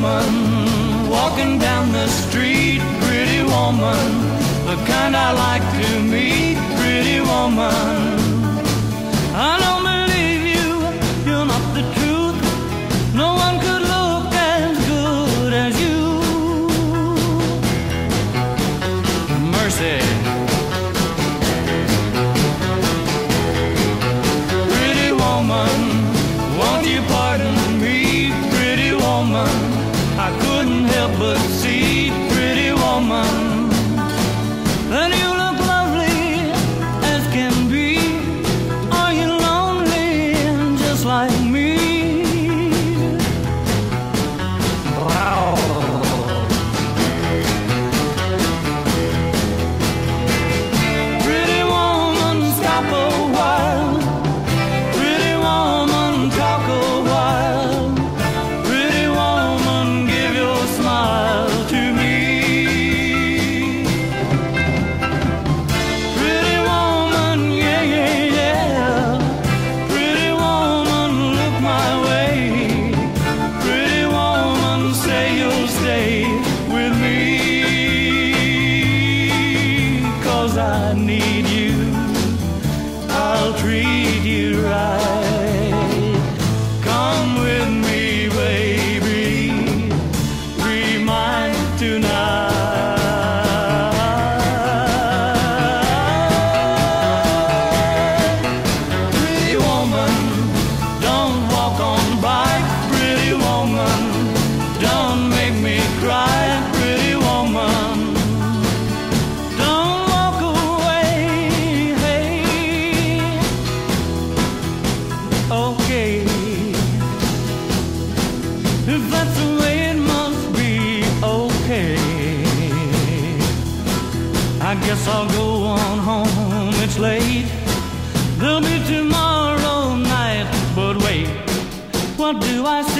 woman walking down the street, pretty woman, the kind I like to meet, pretty woman. I don't believe you, you're not the truth. No one could look as good as you. Mercy. Pretty woman, won't you pardon me, pretty woman? I couldn't help but see, pretty woman, that you look lovely as can be. Are you lonely just like me? Pretty woman, stop a while. Pretty woman, talk a while. Pretty woman, give your smile to me. Pretty woman, yeah, yeah, yeah. Pretty woman, look my way. Pretty woman, say you'll stay with me. 'Cause I need you, I'll treat you right. Come with me, baby, be mine tonight. Pretty woman, don't walk on by. Pretty woman, don't make me cry. Pretty woman, don't walk away. Hey, okay, if that's the way it must be, okay. I guess I'll go on home, it's late. There'll be tomorrow night, but wait, what do I say?